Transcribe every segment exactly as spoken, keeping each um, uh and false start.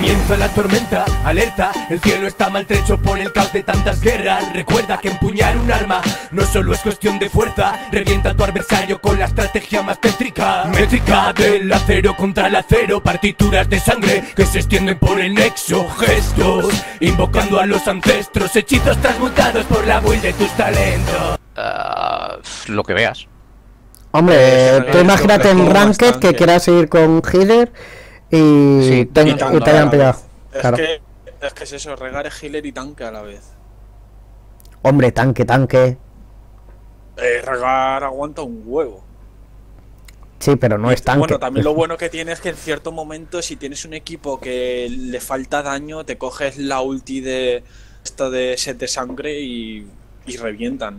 Comienza la tormenta, alerta, el cielo está maltrecho por el caos de tantas guerras. Recuerda que empuñar un arma no solo es cuestión de fuerza. Revienta a tu adversario con la estrategia más tétrica. Métrica del acero contra el acero, partituras de sangre que se extienden por el nexo. Gestos, invocando a los ancestros, hechizos transmutados por la will de tus talentos. Uh, lo que veas. Hombre, tú imagínate en Ranked que quieras ir con healer y, sí, te, y te hayan pillado. Es, claro. que, es que es eso, regar es healer y tanque a la vez. Hombre, tanque, tanque. Eh, regar aguanta un huevo. Sí, pero no y, es tanque. Bueno, también lo bueno que tiene es que en cierto momento, si tienes un equipo que le falta daño, te coges la ulti de esto de set de sangre y, y revientan.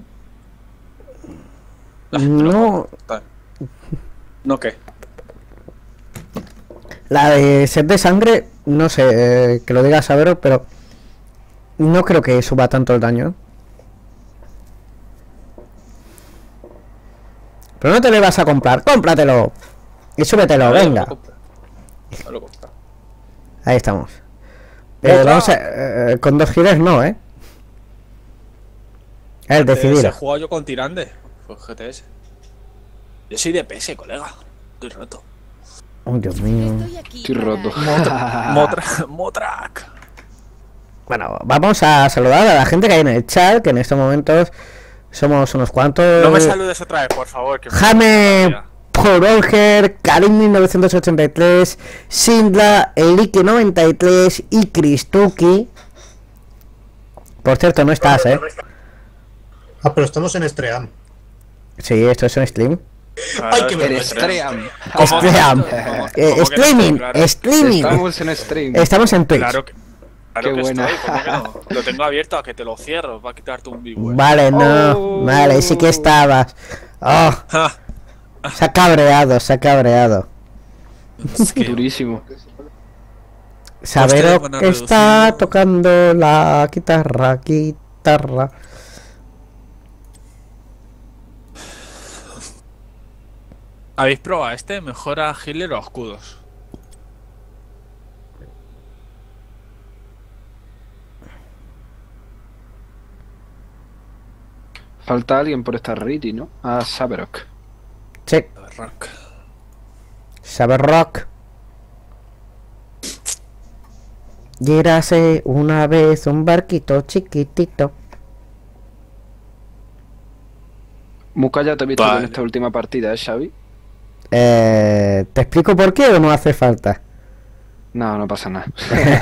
No. ¿No qué? La de set de sangre, no sé, eh, que lo diga Sabero, pero no creo que suba tanto el daño. Pero no te lo vas a comprar, cómpratelo y súbetelo, Ver, venga. Lo lo Ahí estamos. Eh, vamos a, eh, con dos healers no, eh. El decidir. He jugado yo con Tirande. Pues G T S. Yo soy de P S, colega. Estoy roto. Oh, Dios mío. Estoy roto. Motra Motrak. Bueno, vamos a saludar a la gente que hay en el chat, que en estos momentos somos unos cuantos. No me saludes otra vez, por favor. Que Jame Porolger, Karim mil novecientos ochenta y tres, Sindla, Elike noventa y tres y Cristuki. Por cierto, no estás, eh. Ah, pero estamos en Stream. Sí, esto es un stream. Ay, que me Stream. Stream. Eh, streaming, streaming. Estamos en stream. Estamos en Twitch. Claro que, claro Qué que buena. estoy, ¿cómo que no? Lo tengo abierto a que te lo cierro. Va a quitarte un vivo. Vale, no. Oh. Vale, sí que estabas. Oh, se ha cabreado, se ha cabreado. Durísimo. Sabero van a que está reducir. tocando la guitarra, guitarra. ¿Habéis probado este? ¿Mejora healer o escudos? Falta alguien por esta Riti, ¿no? A Saberok. Sí, Rock. Saberrock. Y érase una vez un barquito chiquitito. Muka ya te he visto Vale. en esta última partida, ¿eh, Xavi? Eh, ¿Te explico por qué o no hace falta? No, no pasa nada.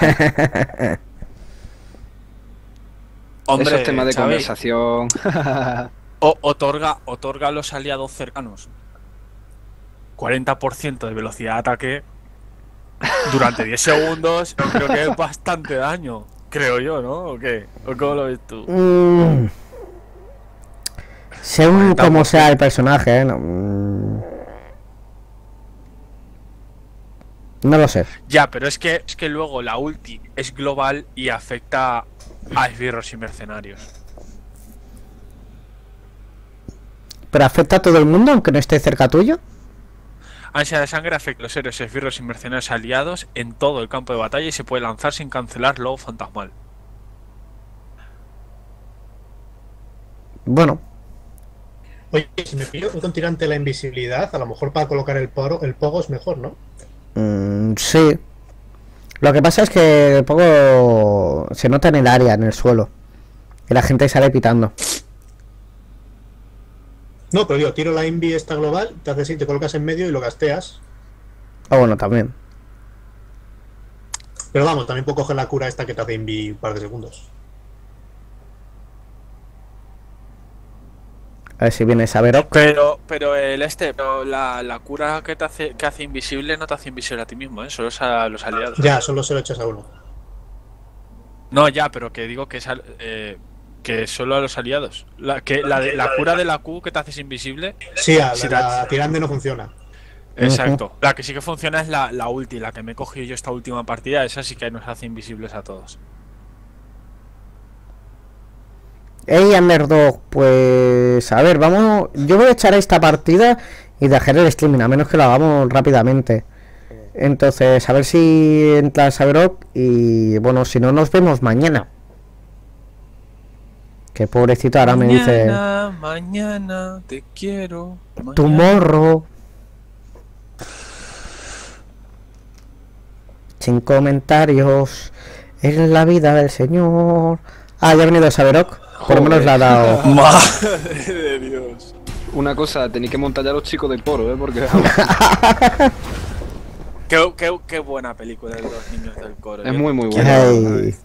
Hombre, Eso es tema de Xavi, conversación. o- otorga, otorga a los aliados cercanos cuarenta por ciento de velocidad de ataque durante diez segundos. Creo que es bastante daño. Creo yo, ¿no? ¿O qué? ¿O cómo lo ves tú? Mm. Según como sea el personaje, ¿eh? No, mm. No lo sé. Ya, pero es que, es que luego la ulti es global y afecta a esbirros y mercenarios. ¿Pero afecta a todo el mundo aunque no esté cerca tuyo? Ansia de sangre afecta a los héroes, esbirros y mercenarios aliados en todo el campo de batalla y se puede lanzar sin cancelar lobo fantasmal. Bueno, Oye, si me pillo con tirante la invisibilidad, a lo mejor para colocar el, poro, el pogo es mejor, ¿no? mm, sí. Lo que pasa es que el poco se nota en el área, en el suelo. Y la gente sale pitando. No, pero yo tiro la invi esta global, te haces así, te colocas en medio y lo gasteas. Ah, bueno, también. Pero vamos, también puedo coger la cura esta que te hace invi un par de segundos. A ver si viene Saberok. Pero, pero el este, pero la, la cura que te hace, que hace invisible no te hace invisible a ti mismo, ¿eh? Solo es a los aliados. Ya, solo se lo echas a uno. No, ya, pero que digo que es al- eh, que solo a los aliados. La, que la, de- la cura de la Q que te haces invisible. Sí, a Si la, te- la tirante no funciona. Exacto. La que sí que funciona es la, la ulti, la que me he cogido yo esta última partida. Esa sí que nos hace invisibles a todos. Hey, Underdog, pues... A ver, vamos... Yo voy a echar esta partida y dejar el streaming, a menos que lo hagamos rápidamente. Entonces, a ver si entra Saberok y bueno, si no nos vemos mañana. Que pobrecito ahora me dice Mañana, mañana, te quiero. mañana. tu morro. Sin comentarios. Es la vida del señor. Ah, ya ha venido Saberok. Por lo menos le ha dado. Madre de Dios. Una cosa, tenéis que montar ya a los chicos del coro, ¿eh? Porque Qué, qué, qué buena película de los niños del coro. es Yo muy, muy quiero buena. verla. Ay.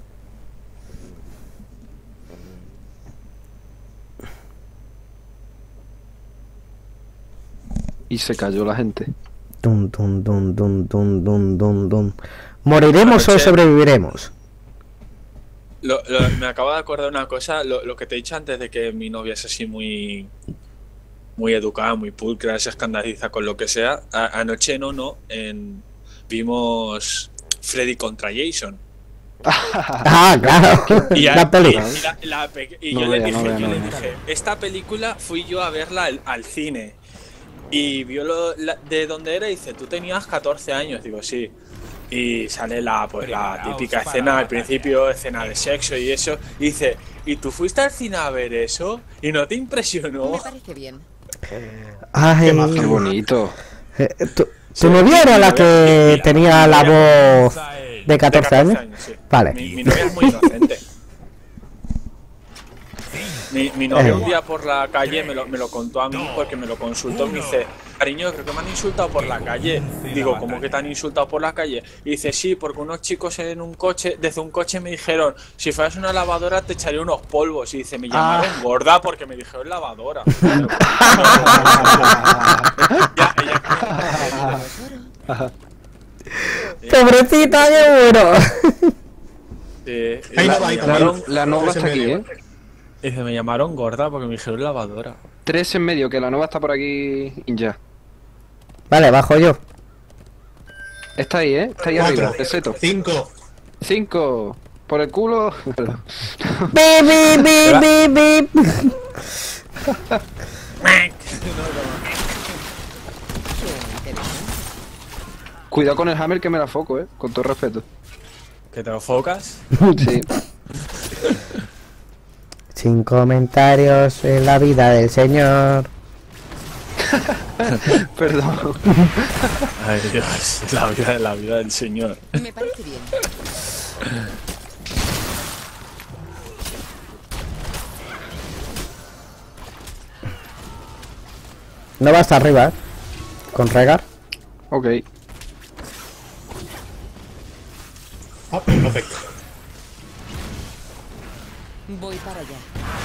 Y se cayó la gente. Dun, dun, dun, dun, dun, dun, dun, dun. ¿Moriremos o Anoche- sobreviviremos? Lo- lo- me acabo de acordar una cosa, lo, lo que te he dicho antes de que mi novia es así muy muy educada, muy pulcra, se escandaliza con lo que sea. A- anoche no, no, en, vimos Freddy contra Jason. Ah, claro. Y, a- La peli. y- y la- la pe- y No yo le vea, dije, no vea, yo no le vea. dije, esta película fui yo a verla al, al cine. Y vio lo, la- de dónde era y dice, tú tenías catorce años. Digo, sí. Y sale la, pues, la típica escena al principio, escena de sexo y eso. Y dice, ¿y tú fuiste al cine a ver eso? ¿Y no te impresionó? Me parece bien. Ay, Qué bonito. eh, ¿Tu, Sí, tu novia era mi la novia- que mi- tenía mi la novia- voz de catorce años? sí. Vale. Mi, mi novia es muy inocente. Mi, mi novia Eh. un día por la calle me lo, me lo contó a mí porque me lo consultó. Me dice, cariño, creo que me han insultado por la calle. Digo, ¿cómo que te han insultado por la calle? Y dice, sí, porque unos chicos en un coche, desde un coche me dijeron, si fueras una lavadora te echaría unos polvos. Y dice, me llamaron gorda porque me dijeron lavadora. Ya, ella- Pobrecita, qué bueno. Sí, Ahí la- no va, ahí me también. llamaron- La nova Ese está aquí, medio. ¿eh? dice, me llamaron gorda porque me dijeron lavadora. Tres en medio, que la nova está por aquí ya. Vale, bajo yo. Está ahí, ¿eh? Está ahí Cuatro, arriba, peseto. cinco. Cinco. Por el culo. Bip, bip, bip, bip, bip. Cuidado con el hammer que me la foco, ¿eh? Con todo respeto. ¿Que te lo focas? Sí. Sin comentarios en la vida del señor. Perdón. Ay Dios, la vida, la vida del señor. Me parece bien. No va hasta arriba, ¿eh? Con regar. Ok. Ah, perfecto. Voy para allá.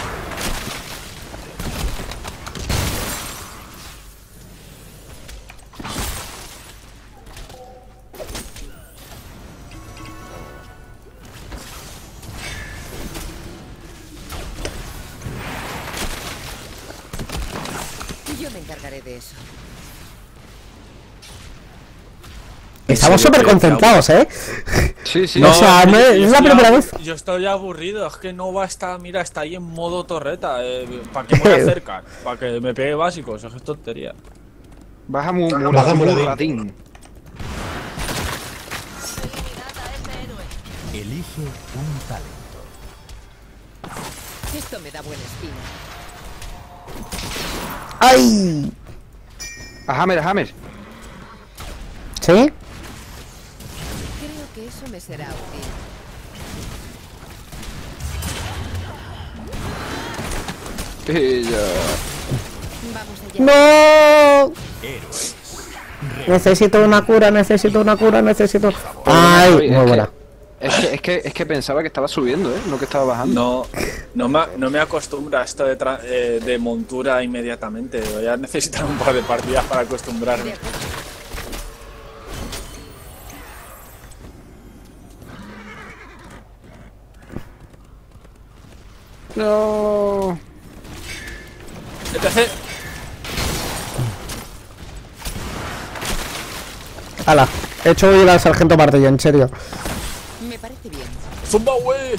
Yo me encargaré de eso. Estamos serio, súper que- concentrados, ¿eh? Sí, sí. No, o sea, yo- no- yo es la estoy primera abu- vez. Yo estoy aburrido, es que no va a estar, mira, está ahí en modo torreta. Eh, ¿Para qué me voy a acercar? ¿Para que me pegue básicos? Eso es tontería. Baja mu Baja muratín. muradín. muratín. Elige un talento. Esto me da buena espina. ¡Ay! A hammer, a hammer. ¿Sí? Creo que eso me será útil. Pilla. Vamos allá. ¡No! Necesito una cura, necesito una cura, necesito. ¡Ay! Oye, Muy es buena. que- Es que, es, que, es que pensaba que estaba subiendo, ¿eh? No que estaba bajando. No, no me, no me acostumbra a esto de, tra- eh, de montura inmediatamente. Voy a necesitar un par de partidas para acostumbrarme. De acuerdo. No. Entonces, ¡Hala! He hecho huir al sargento Martillo, en serio. Me parece bien. ¡zumba, güey!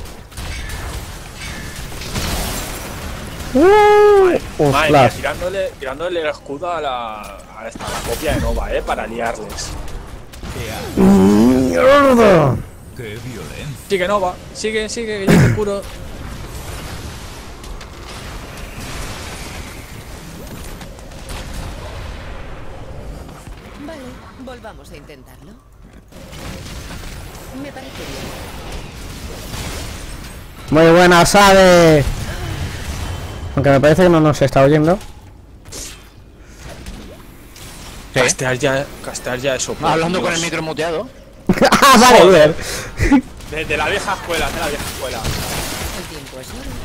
¡Uh! Madre mía, ¡Ostras! tirándole, tirándole el escudo a la, a esta, a la copia de Nova, eh, para liarles. ¡Mierda! ¡Qué violencia! Sigue, Nova. Sigue, sigue, que yo te curo. Vale, volvamos a intentarlo. Me parece bien. Muy buena, sabe. Aunque me parece que no nos está oyendo. Castear ya, castear ya eso. por Hablando Dios. con el micro muteado. ¡Ah, vale, Joder. Uber! De, de la vieja escuela, de la vieja escuela. El tiempo es oro.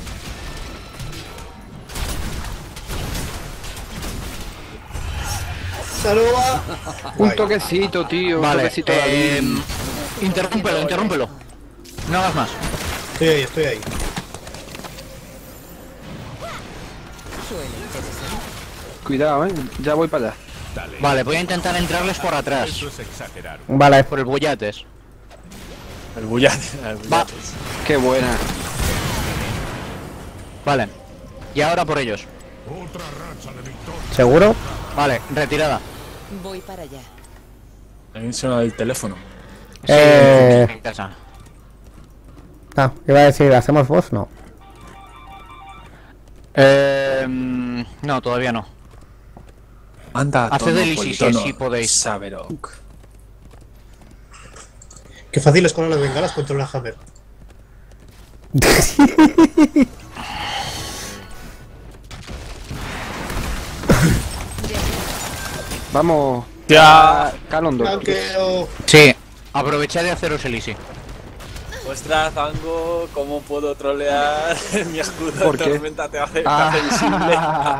¡Saluda! Un Guay. toquecito, tío. Un Vale, toquecito de eh, Alin. interrúmpelo, interrúmpelo. No hagas más. Estoy ahí, estoy ahí. Suele interesante. Cuidado, eh. Ya voy para allá. Dale. Vale, voy a intentar entrarles por atrás. Eso es exagerar. Vale. Por el bullates. El bullate, el bullate. Qué buena. Vale. Y ahora por ellos. ¿Seguro? Vale, retirada. Voy para allá. A mí suena el teléfono. Eh... En casa. Ah, iba a decir, ¿hacemos voz? No. Eh, mm, no, todavía no. Anda, Haced el Easy si- si podéis. Saberok. Qué fácil es con las bengalas contra una Hammer. Vamos. Ya. Calondo. Blanqueo. Sí. Aprovechad de haceros el Easy. Ostras, Zango, ¿cómo puedo trolear? Mi escudo ¿Por de qué? tormenta te hace, te Ah. hace visible.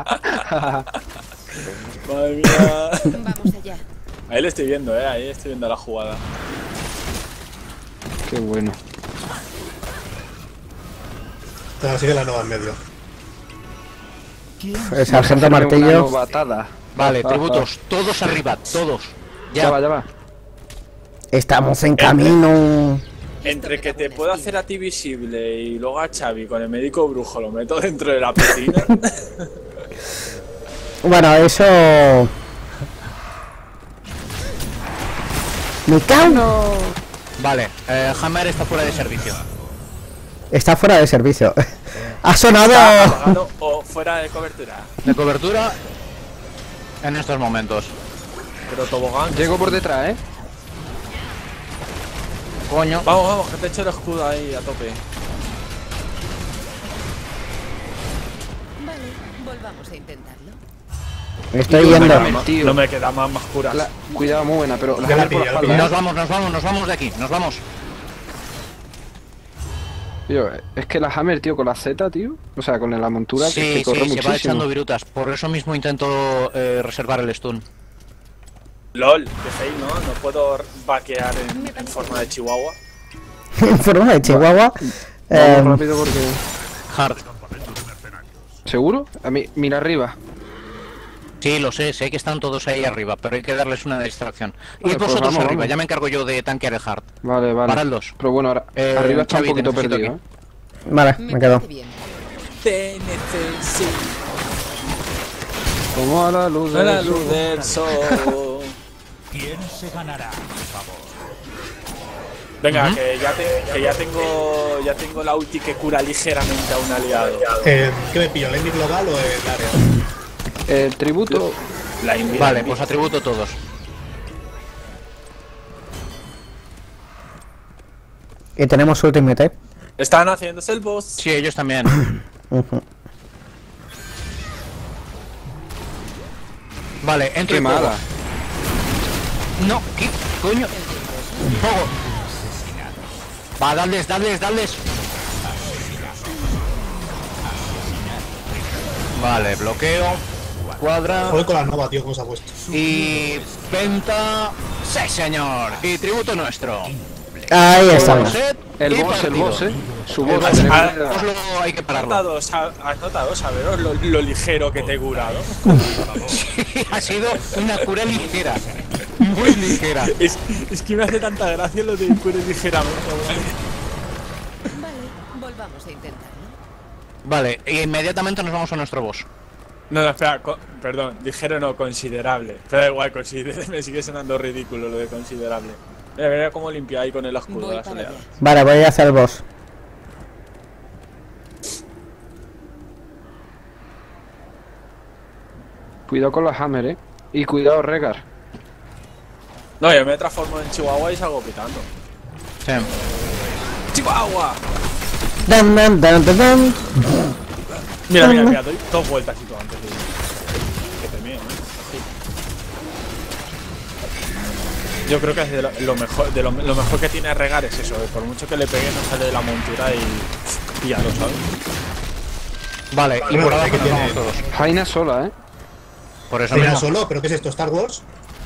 Madre mía. Vamos allá. Ahí le estoy viendo, eh. Ahí estoy viendo la jugada. Qué bueno. Ahora sigue la Nova en medio. El sargento Una martillo. novatada. Vale, Ah, tributos. Todos arriba, todos. Ya Ya. va, ya va. Estamos en camino. Entre que te puedo hacer a ti visible y luego a Xavi con el médico brujo lo meto dentro de la piscina. Bueno, eso... ¡Me cago! Vale, eh, Hammer está fuera de servicio. Está fuera de servicio. Ha sonado... Apagado o fuera de cobertura. De cobertura en estos momentos. Pero tobogán. Llego por detrás, eh. Coño. Vamos, vamos, que te echo el escudo ahí a tope. Vale, volvamos a intentarlo. Estoy Y tú, yendo. Hammer, tío. No me queda más más curas. La- Cuidado, muy buena, pero la Ya la Hammer por la pillé, ya la espalda. Nos vamos, nos vamos, nos vamos de aquí, nos vamos. Tío, es que la Hammer, tío, con la Z, tío. O sea, con la montura que, Sí, que corre sí, se muchísimo. va echando virutas. Por eso mismo intento eh, reservar el stun. LOL, que fail, ¿no? No puedo vaquear en, en forma de chihuahua. En forma de chihuahua. Vamos Eh, rápido porque... Hard. ¿Seguro? A mí, mira arriba. Sí, lo sé, sé que están todos ahí arriba, pero hay que darles una distracción. Vale, Y pues vosotros vamos, arriba, vamos. ya me encargo yo de tanquear el hard. Vale, vale. Paradlos. Pero bueno, ahora, Eh, arriba está Xavi, un poquito te necesito perdido, aquí. ¿eh? vale, Me me quedo. parece bien. Te necesito Como a la luz a del la sol. luz del sol. ¿Quién se ganará, por favor? Venga, Ujú. que ya, te- que ya tengo ya tengo la ulti que cura ligeramente a un aliado. Eh, ¿Qué me pillo? ¿El enemy global o el área? El tributo... La invi- Vale, pues atributo todos. Y tenemos ultimate, ¿eh? Están haciéndose el boss. Sí, ellos también. Ujú. Vale, entro Qué y fuego. mala. No, ¿qué coño? Fuego. Va, dadles, dadles, dadles. Vale, bloqueo. Cuadra. Joder con la Nova, tío, cómo se ha puesto. Y venta. Sí, señor. Y tributo nuestro. Ahí estamos. Set El y boss, el partido. boss, eh. Su boss. Ah, tenemos ah, que- Oslo hay que ¿Has pararlo. notado, sa- has notado, saberos lo, lo ligero que te he curado? Ha sido una cura ligera. Muy ligera. Es, es que me hace tanta gracia lo de cure ligeramente. Vale, volvamos a intentarlo. Vale, e inmediatamente nos vamos a nuestro boss. No, no, espera, co- perdón, ligero no, considerable. Pero da igual, consider- me sigue sonando ridículo lo de considerable. Mira, mira cómo limpia ahí con el escudo de Voy la para soledad. allá. Vale, voy a hacer el boss. Cuidado con la Hammer, eh. Y cuidado, Regar. No, yo me transformo en Chihuahua y salgo pitando. Sí. ¡Chihuahua! Dan, dan, dan, dan, dan. Mira, mira, mira, doy dos vueltas y todo antes de ir. Que te mío, ¿eh? Así. Yo creo que es de lo, lo mejor de lo, lo mejor que tiene Regar es eso, eh, por mucho que le pegue no sale de la montura y ya lo sabes. Vale, y Bueno, por abajo que nos vamos tiene- todos. Jaina sola, eh. Por eso Mira mismo. solo, ¿pero qué es esto? ¿Star Wars?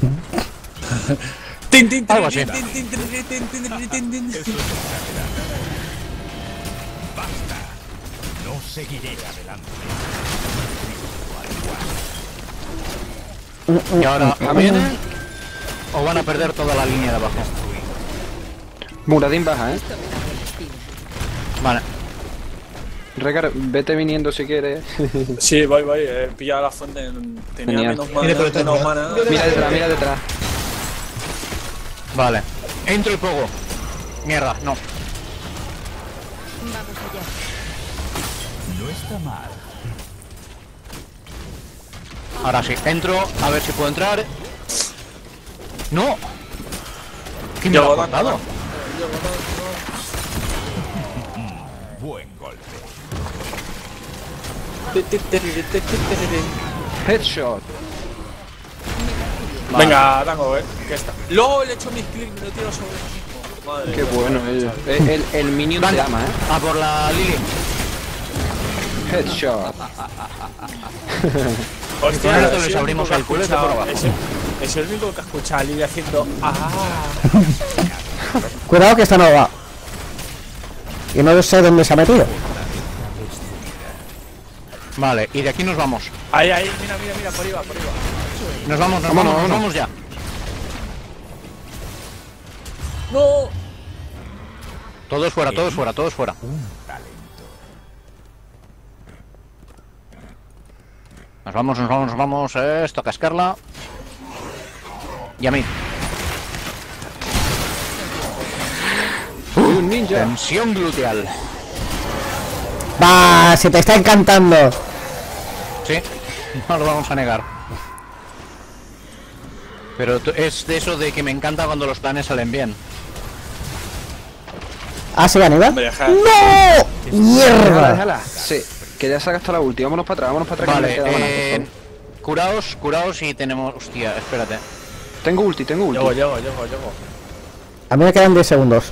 Tin, tin, tin, Algo así. tin, tin, tin, tin, tin, tin, tin, tin, tin. Y ahora, ¿o viene? O van a perder toda la línea de abajo. Muradín baja, eh. Esto me da buena espina. Vale. Regar, vete viniendo si quieres. Sí, voy, voy, eh, pilla la fuente. Tenía Genial. menos mana, Mira por detrás, menos mira. mana. Mira detrás, mira detrás. Vale. Entro y fuego. Mierda, no. Vamos allá. Ahora sí, entro, a ver si puedo entrar. ¡No! ¿Quién me lo Llego ha cortado? dando, Headshot. Venga, Dango, eh. Que está. Luego le echo mis clics y lo tiro sobre el mismo. Madre Qué mía. bueno, eh. El, el, el minion te ama, eh. A por la Lili. Headshot. Hostia, Con esto es les el abrimos único que el culete ha por escuchado- abajo. Es el, es el único que ha escuchado a Lili haciendo. ¡Ah! Cuidado que esta no va. Y no sé dónde se ha metido. Vale, y de aquí nos vamos. Ahí, ahí, mira, mira, mira, por arriba, por arriba. Nos vamos, nos Vámonos, vamos, nos vámonos. vamos ya. ¡No! Todos fuera, todos fuera, todos fuera. Nos vamos, nos vamos, nos vamos. Eh, esto a cascarla. Y a mí. Uy, un ninja. Tensión gluteal. Va, se te está encantando. Sí, no lo vamos a negar. Pero tú- es de eso de que me encanta cuando los planes salen bien. ¿Ah, sí, Aníbal? Hombre, deja- ¡No! Déjala, ¡Mierda! déjala. Sí, que ya se ha gastado la ulti. Vámonos para atrás, vámonos para atrás. que Vale, no me queda mana, por eh, favor. curaos, curaos y tenemos... Hostia, espérate. Tengo ulti, tengo ulti. Llego, llego, llego, llego. A mí me quedan diez segundos.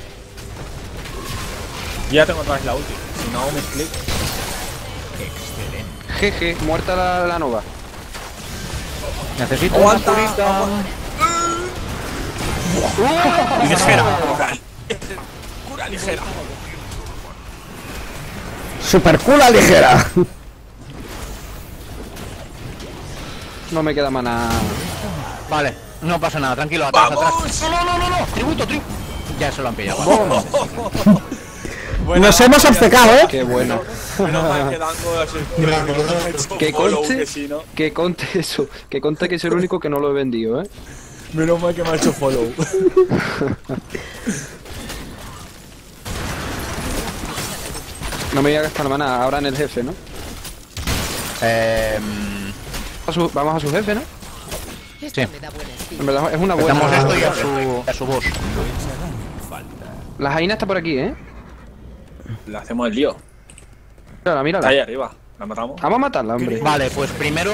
Ya tengo otra vez la ulti. Si no hago mis clics. Jeje, muerta la, la nova. Necesito Aguanta, una curita. Ligera. Cura, cura ligera. Super cula ligera. No me queda mana. Vale, no pasa nada, tranquilo, atrás, ¡Vamos! atrás. No, no, no, no, no, tributo, tributo. Ya se lo han pillado. Buena, Nos hemos ya- obcecado, ¿eh? Qué bueno. Menos mal que Dango así. Mira, no, que- no me he hecho Que follow, conste, que si no. que conte eso. Que conte que soy el único que no lo he vendido, eh. Menos mal que me ha hecho follow. No me voy a gastar mana ahora en el jefe, ¿no? Eh, A su- vamos a su jefe, ¿no? Esto Sí. me da buena En espina. verdad es una buena. Estamos esto y a su, a su boss. La Jaina está por aquí, ¿eh? Le hacemos el lío. Mírala, Está mírala. ahí arriba. La matamos. Vamos a matarla, hombre. Vale, pues primero...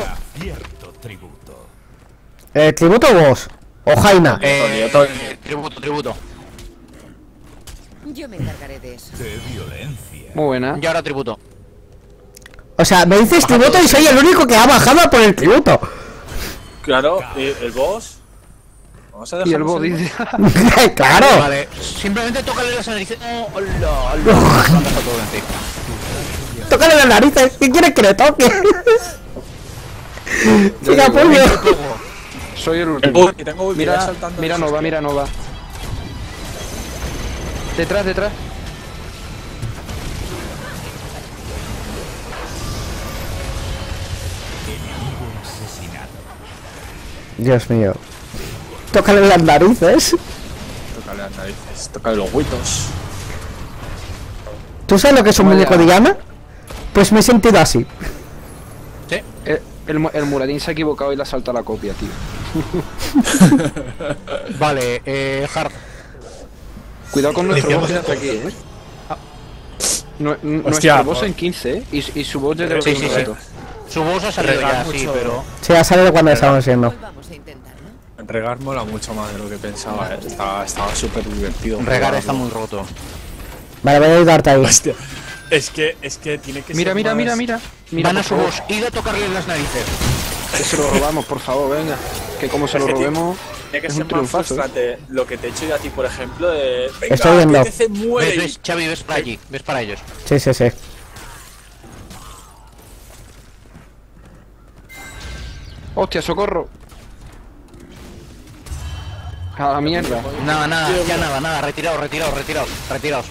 Eh, ¿tributo o vos? ¿O Jaina? Eh, Tony, tributo, tributo. Yo me encargaré de eso. Muy buena. Y ahora tributo. O sea, me dices tributo y soy el único que ha bajado por el tributo. Claro, ¿y el boss? Vamos a dejar Y el bot dice. Claro. Vale, simplemente tócale las narices. No, hola, hola. Me han dejado todo en ti. Tócale las narices. ¿Qué quieres que le toque? Chica, digo, puño. Soy el El último. ulti, tengo ulti, Mira, voy saltando mira esos Nova, que- mira Nova. Detrás, detrás. Dios mío. Tócale las narices. Tócale las narices, tócale los huitos. ¿Tú sabes lo que es un Toma muñeco ya. de llama? Pues me he sentido así. Sí. El, el, mu- el Muradín se ha equivocado y le ha saltado la copia, tío. Vale, eh, Hard. Cuidado con nuestro Decíamos boss de esto. aquí, eh. Nu- nu- Hostia, nuestro boss por- en quince, eh. Y, y su boss desde Sí, hace sí, un sí. rato. Su voz ha salido Regar ya, sí, mucho. pero... Sí, ha salido cuando estábamos viendo. Volvamos a intentarlo. Regar mola mucho más de lo que pensaba, eh. Estaba, estaba súper divertido. Regar jugarlo. está muy roto. Vale, voy a ayudarte ahí. Hostia. Es que, es que tiene que Mira, ser mira, más- mira, mira. Mira, Van a por su favor, voz, id a tocarle las narices. que se lo robamos, por favor, venga. Que como se Es lo que tiene- robemos, Tiene que es ser un más triunfazo. ¿eh? frustrante lo que te he hecho yo a ti, por ejemplo, de... Venga, Estoy viendo. que se muere. Ves, y- ves, Xavi, ves para allí, ves para ellos. Sí, sí, sí. ¡Hostia, socorro! A la mierda. Nada, nada, ya nada, nada, retiraos, retiraos, retiraos, retiraos.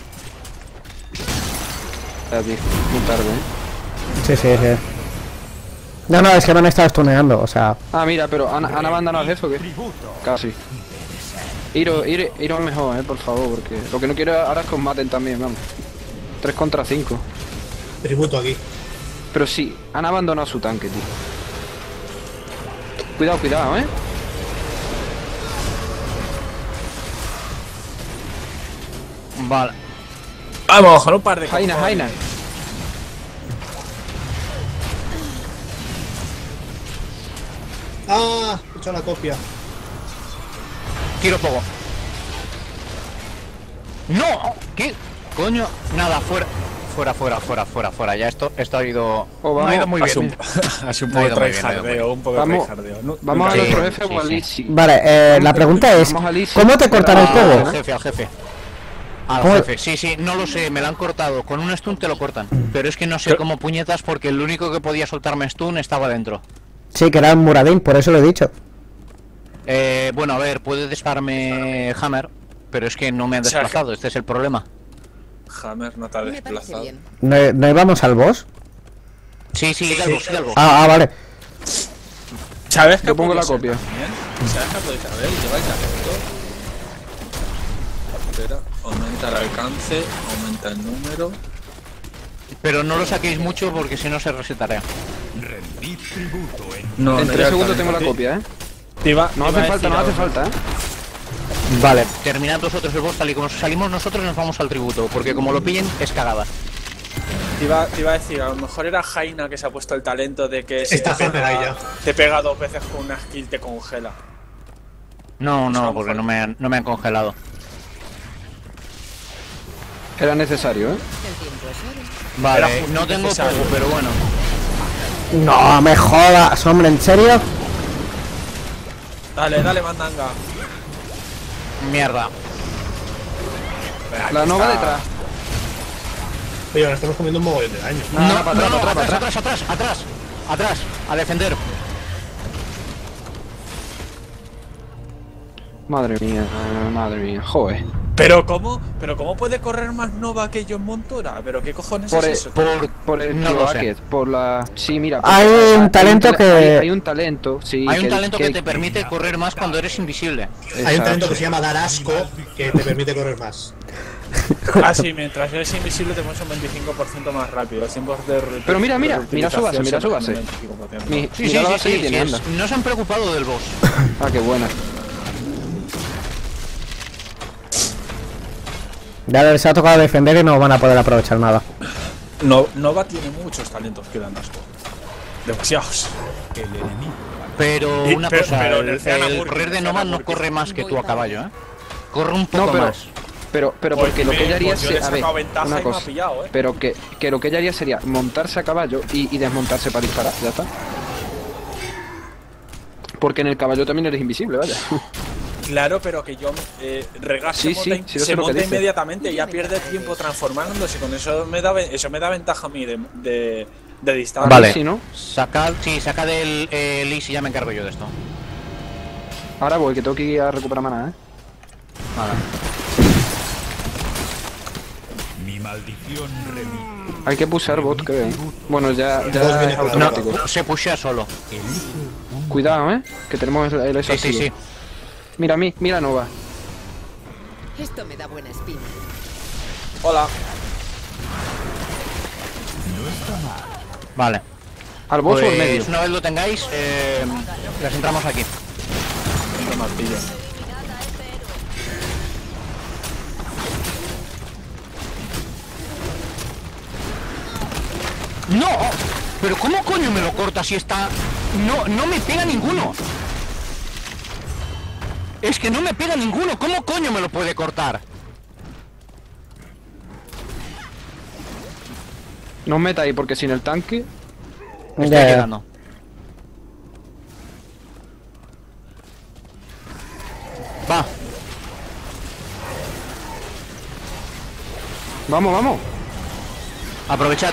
Ya, tío, muy tarde, eh. Sí, sí, sí. No, no, es que me han estado stuneando, o sea. Ah, mira, pero ¿han, han abandonado el jefe o qué? Casi. Iros, ir, iros mejor, eh, por favor, porque lo que no quiero ahora es que os maten también, vamos. tres contra cinco. Tributo aquí. Pero sí, han abandonado su tanque, tío. Cuidado, cuidado, eh. Vale. Vamos, con un par de Jaina, cojones. Jaina. ¡Ah! He hecho la copia. Tiro fuego. ¡No! ¿Qué? Coño, nada, fuera. Fuera, fuera, fuera, fuera, fuera. Ya esto, esto ha ido. Oh, no vamos. ha ido muy Ha bien. sido un, ¿eh? ha sido un No ha poco ido muy bien, no ha ido muy tryhardeo, un poco Vamos- tryhardeo. Nu- Vamos a nunca- nuestro Sí, jefe sí, o a sí. Lizzie. Vale, eh, la pregunta es: Vamos a Lizzie. ¿cómo te cortan el Al fuego? jefe, al jefe. Al ¿Cómo? jefe. Sí, sí, no lo sé, me lo han cortado. Con un stun te lo cortan. Pero es que no sé Pero- cómo puñetas porque el único que podía soltarme stun estaba dentro. Sí, que era un Muradín, por eso lo he dicho. Eh, bueno, a ver, puede dispararme Hammer, pero es que no me han O sea, desplazado, este es el problema. Hammer no te ha Me parece desplazado. bien. ¿No, no íbamos al boss? Sí, sí, id al boss, id al boss. Ah, ah, vale. ¿Sabes qué Yo pongo la podéis copia. hacer también? ¿Sabes qué podéis hacer? Lleváis a esto. Espera, aumenta el alcance, aumenta el número. Pero no lo saquéis mucho porque si no se resetará. No, En no, tres ya segundos está, tengo la te- copia, eh. Te iba, No te iba hace a falta, decir no hace ahora. falta, eh. Vale, terminad vosotros el boss tal y como salimos nosotros nos vamos al tributo, porque como lo pillen es cagada. Te iba, te iba a decir, a lo mejor era Jaina que se ha puesto el talento de que si Está te, Hammer ahí pega, ya. te pega dos veces con una skill te congela. No, Pues a no, lo porque mejor- no me han, no me han congelado. Era necesario, eh. El tiempo es oro. Vale, Era justo no tengo necesario. poco, pero bueno. No me jodas, hombre, ¿en serio? Dale, dale, mandanga. Mierda. La nova detrás. Oye, ahora estamos comiendo un mogollón de daño. No, No, no, para no, atrás, no, para atrás, atrás, atrás, atrás, atrás, atrás, a defender. Madre mía, madre mía, joder. Pero cómo, pero cómo puede correr más Nova que yo en montura, pero qué cojones Por es el, eso. por, por el No lo sé. Cloaket, por la... Sí, mira. Hay porque- un hay talento tale- que- Hay, hay un talento, sí. Hay un talento que te permite correr más cuando eres invisible. Hay un Exacto. talento que se llama dar asco que te permite correr más. Ah, sí, mientras eres invisible te pones un veinticinco por ciento más rápido. Los tiempos de re- Pero mira, mira, de mira su base, reutilización mira su se base. ponen veinticinco por ciento. Mi- Sí, mira sí, la sí, base que sí, tiene, sí, anda. es- no se han preocupado del boss. Ah, qué buena. Ya les ha tocado defender y no van a poder aprovechar nada. No, Nova tiene muchos talentos que dan asco. Demasiados. Pero Y- una pero- cosa, pero el, nerfean a el Burki, correr de nerfean a Nova no Burki. corre más que tú a caballo, ¿eh? Corre un poco No, pero, más. pero, pero Pues porque lo que ve, ella haría pues yo le he se- a ver, sacado ventaja una y me ha cosa, pillado, ¿eh? pero que, que lo que ella haría sería montarse a caballo y, y desmontarse para disparar, ya está. Porque en el caballo también eres invisible, vaya. Claro, pero que yo eh, Regar Sí, se sí, monta, sí, yo sé se lo que monta dice. inmediatamente y ya pierde tiempo transformándose. Con eso me da ve- eso me da ventaja a mí de, de, de distancia. Vale. Sí, ¿no? Saca, sí, saca del eh, Lis y ya me encargo yo de esto. Ahora voy, que tengo que ir a recuperar mana, eh. Vale. Hay que pulsar bot, creo. Bueno, ya, Bot ya viene es por automático. No, se pushea solo. Cuidado Cuidado, eh. Que tenemos el, el Sí, eso sí, sí. Mira a mí, mira a Nova. Esto me da buena espina. Hola. Vale. ¿Al boss o al Pues, medio? una vez lo tengáis, eh, las entramos aquí. No martillo. ¡No! ¿Pero cómo coño me lo corta si está...? No, no me pega ninguno. Es que no me pega ninguno. ¿Cómo coño me lo puede cortar? No os meta ahí porque sin el tanque... Estoy Ya, ya. llegando. Va. Vamos, vamos. Aprovechad.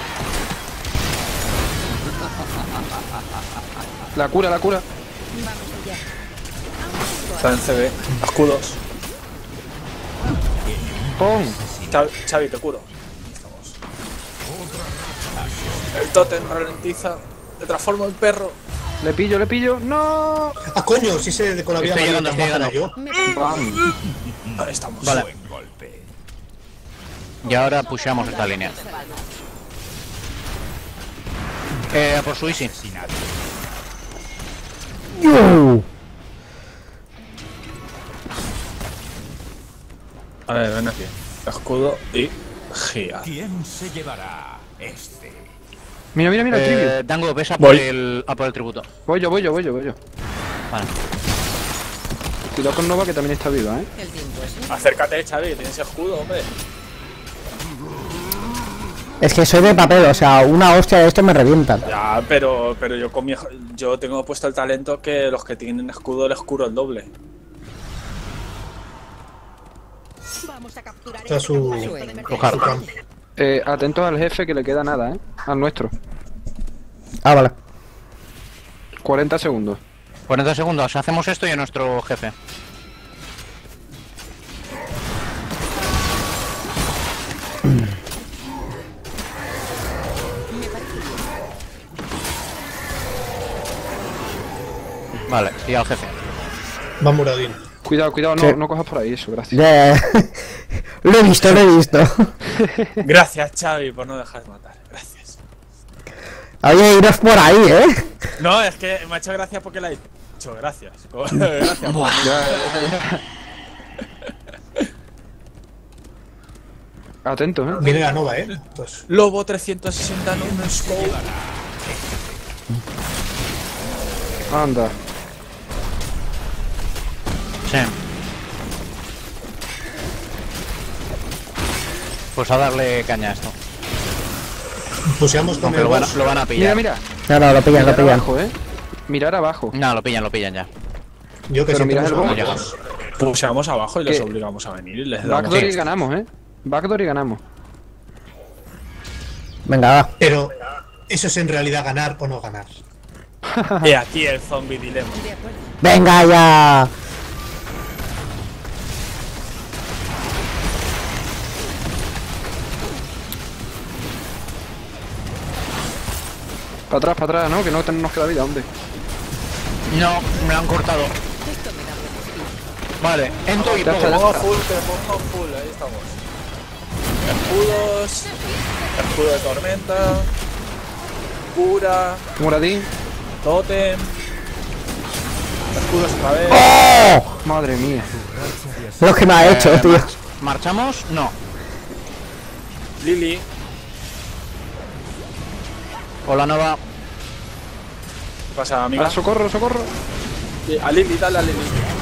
La cura, la cura. Está en C B. Escudos. Pon. Xavi, Xavi, te curo. Estamos. El tótem ralentiza. Te transformo en perro. Le pillo, le pillo. ¡No! Ah, coño, si se con la vida Estoy amarilla llegando, tan estoy baja era yo. Vamos. Ahí estamos. Vale. Y ahora pushamos esta línea. Eh, por su easy. ¡Yu! A ver, ven aquí. Escudo y Gia. ¿Quién se llevará este? Mira, mira, mira el tribute. Eh, Dango, ves a por, Voy. el, a por el tributo. Voy yo, voy yo, voy yo, voy yo. Vale. Cuidado con Nova que también está viva, eh. El tiempo es Acércate, Xavi, que tienes escudo, hombre. Es que soy de papel, o sea, una hostia de esto me revientan. Ya, pero, pero yo con mi, yo tengo puesto el talento que los que tienen escudo les curo el doble. Vamos a capturar Está su, su su campo. Eh, atentos al jefe que le queda nada, eh. Al nuestro. Ah, vale. cuarenta segundos. cuarenta segundos. Hacemos esto y a nuestro jefe. Vale, y al jefe. Va Muradín. Cuidado, cuidado, no, Sí. no cojas por ahí, eso, gracias. Ya, ya. Lo he visto, lo he visto. Gracias, Xavi, por no dejar de matar. Gracias. Oye, iros por ahí, ¿eh? No, es que me ha hecho gracia porque la he dicho. Gracias. Gracias. por- Atentos, eh. Viene la Nova, eh. Pues, Lobo trescientos sesenta no no scope. Anda. Sí. Pues a darle caña a esto. puseamos con Aunque el lo van, a- boss. lo van a Mira, pillar. mira. No, no, lo pillan, lo Mirar pillan. abajo, eh. Mirar abajo. No, lo pillan, lo pillan ya. Yo que Pero siempre mira el uso boss. el boss. Puseamos abajo y les ¿Qué? obligamos a venir y les damos. Backdoor y ganamos, eh. Backdoor y ganamos. Venga, va. Pero, ¿eso es en realidad ganar o no ganar? Y aquí el zombie dilema. De acuerdo. Venga ya. Para atrás, para atrás, ¿no? Que no nos queda vida, hombre. No, me lo han cortado. Esto me da buena espina. Vale, entro y Ya está, pongo. ya Pongo full, te pongo full, ahí estamos. Escudos, escudo de tormenta, cura, Muradín. tótem, escudos otra vez. ¡Oh! Madre mía. Lo que me ha hecho, Eh, tío. march- ¿Marchamos? No. Lili, Hola, Nova. ¿qué pasa, amiga? Ah, socorro, socorro. Sí, a Lili, dale a Lili.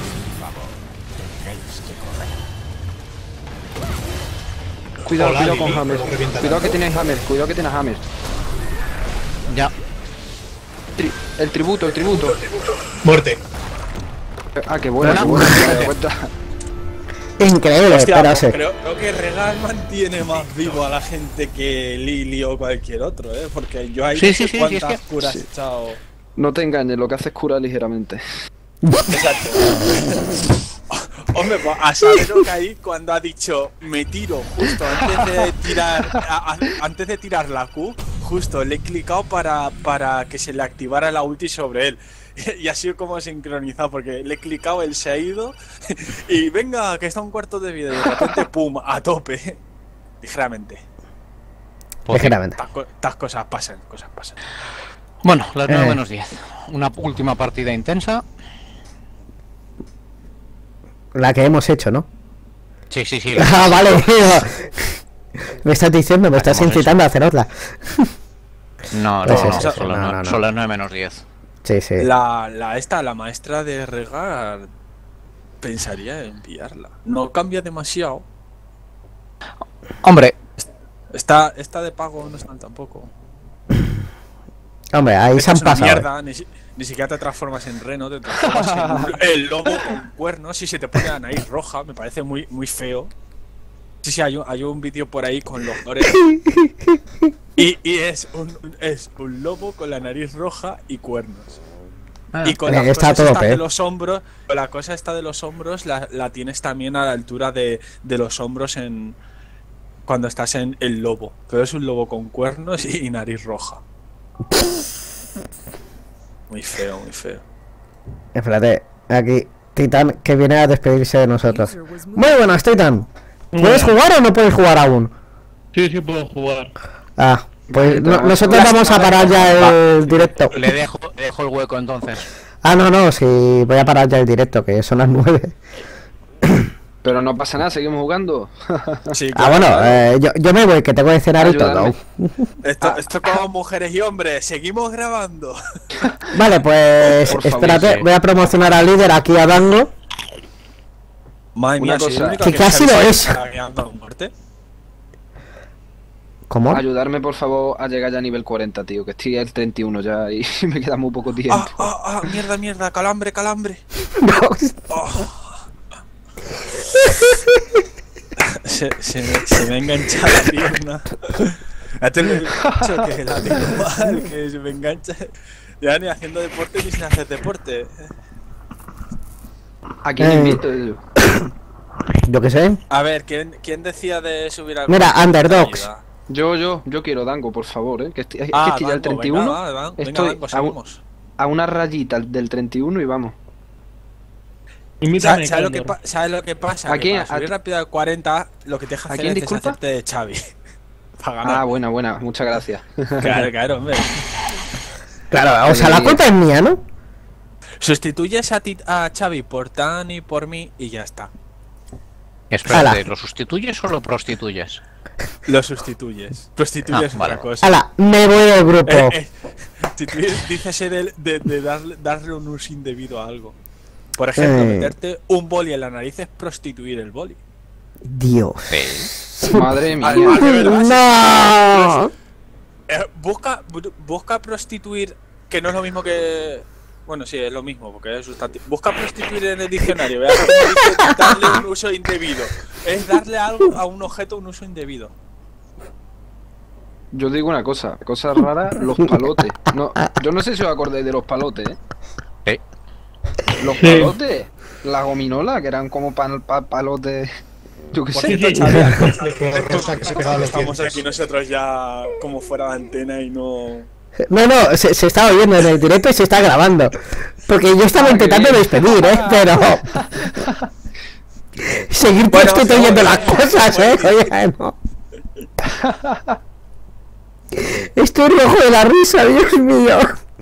Cuidado, Hola, cuidado Lili, con Hammer. ¿cómo revienta Cuidado que tanto? tienes Hammer, cuidado que tienes Hammer. Ya. Tri- el tributo, el tributo. Muerte. Ah, qué buena, qué Buena. buena. Me doy cuenta. Increíble, Hostia, pues espérase. creo, creo que Regal mantiene más vivo a la gente que Lili o cualquier otro, ¿eh? Porque yo ahí Sí, no sí, sé sí, sí, cuántas es que- curas sí. he echado. No te engañes, lo que hace es curar ligeramente. Exacto. Hombre, pues a saber lo que hay cuando ha dicho me tiro justo antes de tirar a- a- antes de tirar la Q, justo le he clicado para, para que se le activara la ulti sobre él. y ha sido como sincronizado, porque le he clicado, él se ha ido, y venga, que está un cuarto de vida, y de repente, pum, a tope, ligeramente. Ligeramente. Estas, co- estas cosas pasan, cosas pasan. Bueno, las nueve Eh. menos diez. Una última partida intensa. La que hemos hecho, ¿no? Sí, sí, sí. Ah, vale. Me estás diciendo, me estás Hacemos incitando a hacer otra. No, Pues no, eso, no, sí, son las no, nueve- no, no. son las nueve menos diez. Sí, sí. La, la esta, la maestra de regar, pensaría en pillarla. No cambia demasiado. Hombre, Está, esta de pago no están tampoco. Hombre, ahí se Esta han es una pasado. eh. mierda, ni, si- ni siquiera te transformas en reno, te transformas en el lobo con cuernos y se te pone la nariz roja, me parece muy, muy feo. Sí, sí, hay un, hay un vídeo por ahí con los lores. Y, y es, un, es un lobo con la nariz roja y cuernos. ah, Y con Eh, las está cosas a estas tope, de eh. los hombros, con la cosa esta de los hombros la, la tienes también a la altura de, de los hombros en cuando estás en el lobo. Pero es un lobo con cuernos y, y nariz roja. Muy feo, muy feo. Espérate, aquí, Titan, que viene a despedirse de nosotros. Muy buenas, Titan. ¿Puedes jugar o no puedes jugar aún? Sí, sí puedo jugar. Ah, pues Vale, no- te nosotros vamos a- vamos a parar ya el directo. le dejo, le dejo el hueco entonces. Ah, no, no, sí, voy a parar ya el directo, que son las nueve. Pero no pasa nada, seguimos jugando. Sí, Ah, bueno, eh, yo, yo me voy, que tengo que cenar y todo. Ayúdame. Esto, esto como mujeres y hombres, seguimos grabando. Vale, pues Por favor, espérate, sí. voy a promocionar al líder aquí a Dango. Madre Una mía, soy el cosa. único ¿Qué- que qué ha sabe sido si eso? está guiando a muerte. ¿Cómo? Ayudarme, por favor, a llegar ya a nivel cuarenta, tío, que estoy al treinta y uno ya y me queda muy poco tiempo. Ah, ah, ah, mierda, mierda, calambre, calambre. Oh. Se, se, me, se me ha enganchado la pierna. Ya te lo he dicho que la tengo mal, que se me engancha. Ya ni haciendo deporte ni sin hacer deporte. ¿A quién Eh. invito yo? Yo qué sé. A ver, ¿quién, quién decía de subir al Mira, Underdogs. Yo, yo, yo quiero Dango, por favor, eh. Que estoy, es que Ah, estoy ya al Dango, treinta y uno. venga, va, va, venga, estoy Dango, a, un- seguimos. a una rayita del treinta y uno y vamos. Invítame, ¿Sabes, ¿sabes lo que Candor. pa- ¿Sabes lo que pasa? ¿A Que quién? para subir ¿A ti? rápido al cuarenta, lo que te deja ¿A hacer quién, es disculpa? deshacerte de Xavi. Para ganar. Ah, buena, buena, muchas gracias. Claro, claro, hombre. Claro, o sea, la culpa es mía, ¿no? Sustituyes a, ti, a Xavi por Tan y por mí y ya está. Espérate, Ala. ¿lo sustituyes o lo prostituyes? Lo sustituyes. Prostituyes Ah, otra vale. cosa. Hala, me voy del grupo. Eh, eh, sustituir, dícese de, de, de darle, darle un uso indebido a algo. Por ejemplo, Eh. meterte un boli en la nariz es prostituir el boli. Dios. Madre mía. Al- al de verdad, No. Eh, busca, bu- busca prostituir, que no es lo mismo que... Bueno, sí, es lo mismo, porque es sustantivo. Busca prostituir en el diccionario, veas cómo dice darle un uso indebido. Es darle algo a un objeto un uso indebido. Yo digo una cosa, cosa rara, los palotes. No, yo no sé si os acordáis de los palotes, ¿eh? Sí. Los Sí. palotes, la gominola, que eran como pa- pa- palotes. Yo qué Por sé. cierto, Xavi, De color rosa que se pegaba a los estamos dientes. aquí nosotros ya como fuera de antena y no... No, no, se, se está oyendo en el directo y se está grabando. Porque yo estaba Ah, qué intentando bien. despedir, ¿eh? Pero... Seguir Bueno, prostituyendo bueno, las cosas, ¿eh? Oye, no. Estoy rojo de la risa, Dios mío.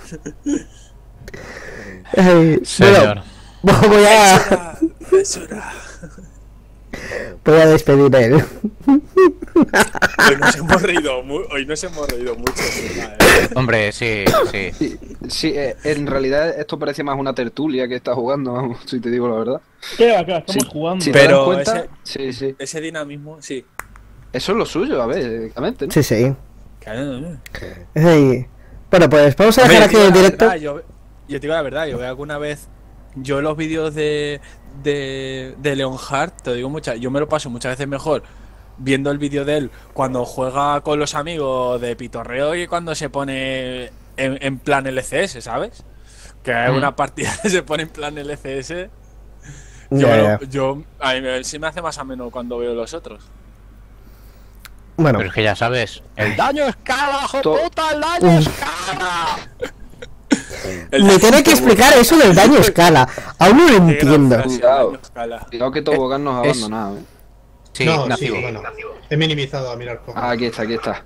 Ay, Señor. bueno, voy a, Censura, censura. voy a despedir él. Hoy nos hemos reído, mu- hoy nos hemos reído mucho. ¿verdad? Eh. Hombre, sí, sí. Sí, sí, eh, en realidad esto parece más una tertulia que está jugando, vamos, si te digo la verdad. ¿Qué va acá? Estamos Sí, jugando. Si Pero te das cuenta, ese- sí, sí. Ese dinamismo, sí. Eso es lo suyo, a ver, exactamente, ¿no? Sí, sí. Claro, ¿no? Ay. Bueno, pues vamos a Hombre, dejar yo aquí te el digo la directo. verdad, yo, yo te digo la verdad, yo veo alguna vez. Yo los vídeos de, de, de Leonhardt, te digo muchas, yo me lo paso muchas veces mejor viendo el vídeo de él cuando juega con los amigos de pitorreo y cuando se pone en, en plan L C S, ¿sabes? Que hay Mm. una partida que se pone en plan L C S. Yo, Ya, lo- ya. yo a mí me- sí me hace más ameno cuando veo los otros. Bueno, Pero es que ya sabes, el daño escala, hijo To- puta, el daño escala. Me tiene que explicar eso del daño escala. Aún no lo Qué gran entiendo. frase, Cuidado. daño escala. Cuidado que Tobogán nos ha Es- abandonado, eh. Sí, no, nativo. sí, bueno. He minimizado a mirar cómo. Ah, aquí está, aquí está.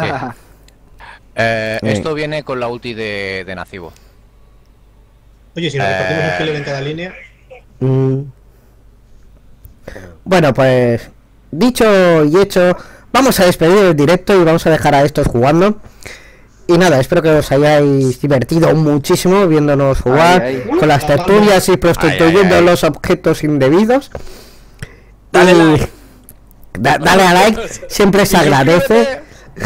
Eh, Eh. Esto viene con la ulti de, de Nacibo. Oye, si nos repartimos Eh. el killer en cada línea. Mm. Bueno, pues dicho y hecho, vamos a despedir el directo y vamos a dejar a estos jugando. Y nada, espero que os hayáis divertido muchísimo viéndonos jugar Ay, con las tertulias y prostituyendo Ay, ay, ay. los objetos indebidos. Dale Y- like. Da- dale a like, siempre se agradece.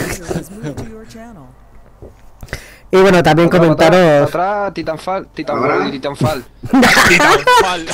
Y bueno, también Atrás, comentaros. Atrás, Titanfall, Titanfall, Titanfall. Titanfall.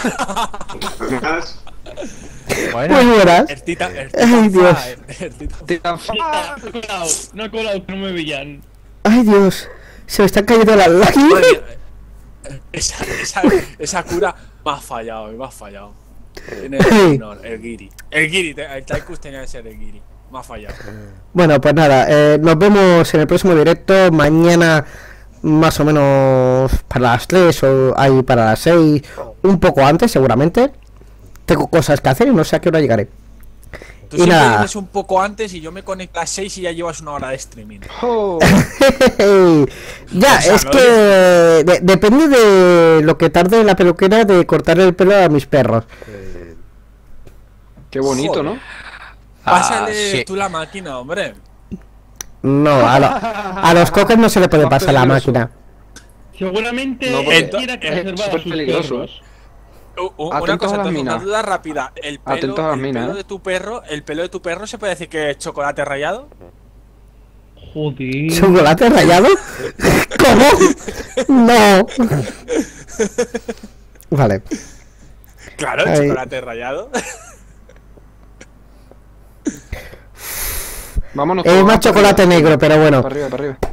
Muy buenas. El Titan. El Ay, Dios. Titanfall. El Titanfall. Titanfall. No he colado, no he colado, que no me veían. Ay, Dios. Se me están cayendo las lágrimas. Madre mía, Esa, esa, esa cura me ha fallado, me ha fallado. Tiene el, no, el Giri. El Giri, te- el Tychus tenía que ser el Giri. Me ha fallado. Bueno, pues nada, eh, nos vemos en el próximo directo. Mañana, más o menos para las tres o ahí para las seis. Un poco antes, seguramente. Tengo cosas que hacer y no sé a qué hora llegaré. Tú Y siempre nada. dices un poco antes y yo me conecto a las seis y ya llevas una hora de streaming. Oh, Ya, O sea, es ¿no? que de- depende de lo que tarde la peluquera de cortar el pelo a mis perros. qué bonito, Joder. ¿no? Pásale Ah, sí. tú la máquina, hombre. No, a, lo- a los coques no se le puede Más pasar la peligroso. máquina. Seguramente No, porque él quiera es preservar a súper sus peligroso. perros. U- u- Una Atentos cosa, a las entonces, una minas. duda rápida. El pelo, Atentos a las el minas, pelo ¿eh? de tu perro, el pelo de tu perro se puede decir que es chocolate rallado. Joder. ¿Chocolate rallado? ¿Cómo? No. Vale. Claro, el Ay. chocolate rallado. Vámonos. Es todos, más para chocolate arriba. negro, pero bueno. Para arriba, para arriba.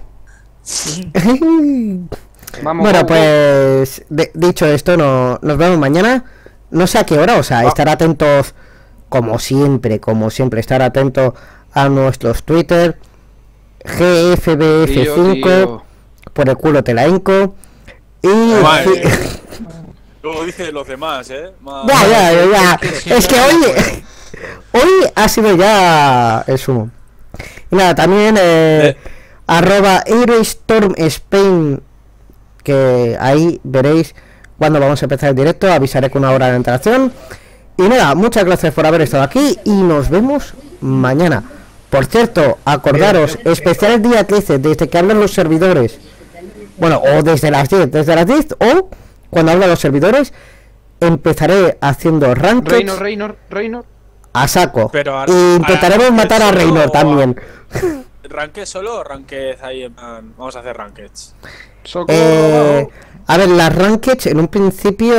Vamos. Bueno, go, go. pues de- dicho esto, no, nos vemos mañana. No sé a qué hora, o sea, estar atentos, como siempre, como siempre, estar atentos a nuestros Twitter. G F B F Tío, cinco, tío. por el culo te la hinco. Y. Madre. Luego dice los demás, eh. Madre. Ya, ya, ya, ya. Es que hoy. Hoy ha sido ya el sumo. Y nada, también eh, Eh. arroba Storm Spain, que ahí veréis cuando vamos a empezar el directo. Avisaré con una hora de antelación. Y nada, muchas gracias por haber estado aquí y nos vemos mañana. Por cierto, acordaros, especial el día trece, desde que hablan los servidores. Bueno, o desde las diez, desde las diez o cuando hablan los servidores, empezaré haciendo ranked Reynor, Reynor, Reynor. a saco. Pero ahora- y intentaremos ahora, matar a ¿solo Reynor o- también. ¿Ranked solo o ranked ahí en plan? Vamos a hacer rankeds. Socorro. Eh, a ver, las rankeds en un principio,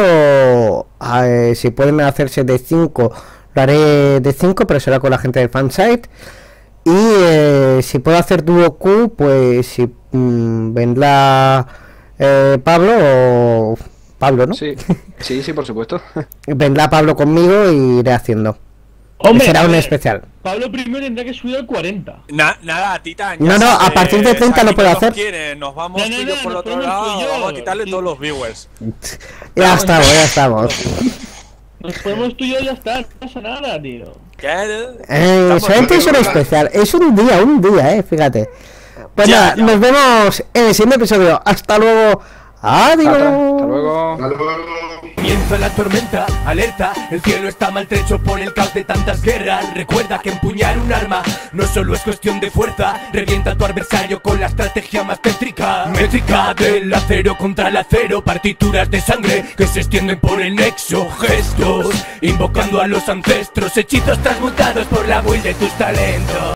eh, si pueden hacerse de cinco, lo haré de cinco, pero será con la gente del fansite. Y eh, si puedo hacer dúo Q, pues si mm, vendrá eh, Pablo o Pablo, ¿no? Sí, sí, sí, por supuesto. Vendrá Pablo conmigo y iré haciendo. Hombre, será a un ver, especial. Pablo primero tendrá que subir al cuarenta. Na- nada, Titan. ya No, no, a sabes, partir de treinta lo aquí puedo no nos hacer. quieren, nos vamos No, no, tú y yo no, por el nos otro ponemos lado, tú y yo. vamos a quitarle Sí. todos los viewers. Ya estamos, ya estamos. Nos ponemos tú y yo y ya está, no pasa nada, tío. ¿Qué? Eh, Estamos solamente es un arriba. especial, es un día, un día, eh, fíjate. Pues Ya, nada, ya. nos vemos en el siguiente episodio. Hasta luego. Adiós. Hasta luego. Comienza la tormenta, alerta, el cielo está maltrecho por el caos de tantas guerras. Recuerda que empuñar un arma no solo es cuestión de fuerza, revienta a tu adversario con la estrategia más tétrica. Métrica del acero contra el acero, partituras de sangre que se extienden por el nexo. Gestos, invocando a los ancestros, hechizos transmutados por la build de tus talentos.